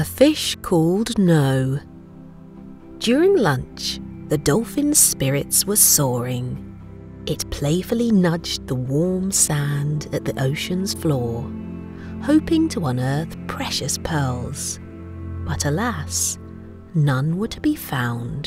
A fish called No. During lunch, the dolphin's spirits were soaring. It playfully nudged the warm sand at the ocean's floor, hoping to unearth precious pearls. But alas, none were to be found.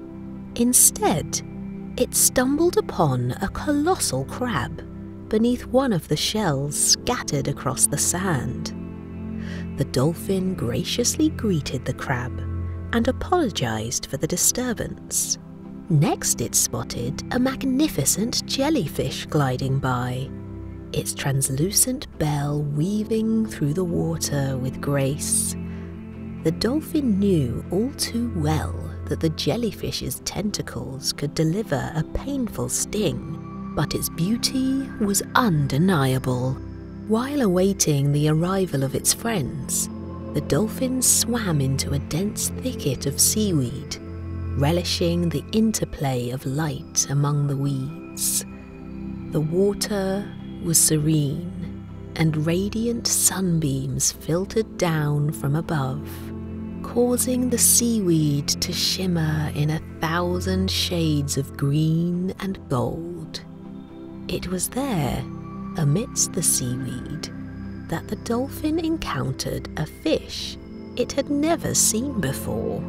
Instead, it stumbled upon a colossal crab beneath one of the shells scattered across the sand. The dolphin graciously greeted the crab and apologized for the disturbance. Next, it spotted a magnificent jellyfish gliding by, its translucent bell weaving through the water with grace. The dolphin knew all too well that the jellyfish's tentacles could deliver a painful sting, but its beauty was undeniable. While awaiting the arrival of its friends, the dolphin swam into a dense thicket of seaweed, relishing the interplay of light among the weeds. The water was serene, and radiant sunbeams filtered down from above, causing the seaweed to shimmer in 1,000 shades of green and gold. It was there, amidst the seaweed, that the dolphin encountered a fish it had never seen before.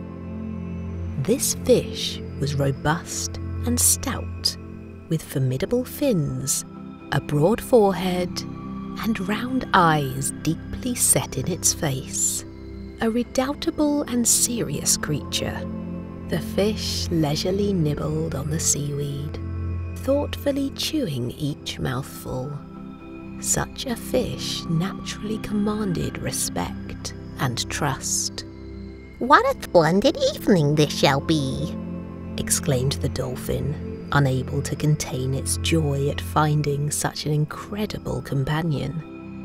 This fish was robust and stout, with formidable fins, a broad forehead, and round eyes deeply set in its face. A redoubtable and serious creature, the fish leisurely nibbled on the seaweed, thoughtfully chewing each mouthful. Such a fish naturally commanded respect and trust. "What a splendid evening this shall be!" exclaimed the dolphin, unable to contain its joy at finding such an incredible companion.